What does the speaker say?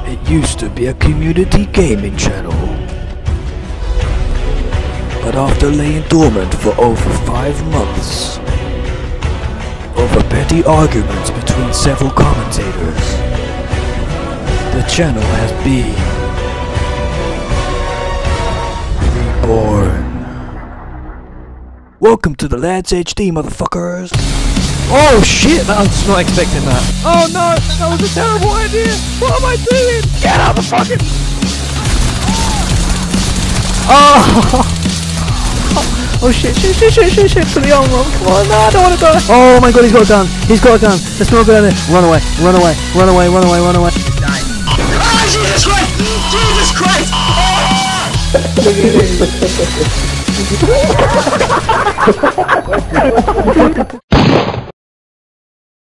It used to be a community gaming channel, but after laying dormant for over 5 months, over petty arguments between several commentators, the channel has been reborn. Welcome to the Lads HD, motherfuckers! Oh shit! I was not expecting that. Oh no! That was a terrible idea! What am I doing? Get out of the fucking... Oh! Oh shit, put the arm on, come on, no, I don't want to die! Oh my god, he's got a gun! He's got a gun! Let's not go down there! Run away! Run away! Run away! Run away! Run away! Ah, Jesus Christ! Jesus Christ!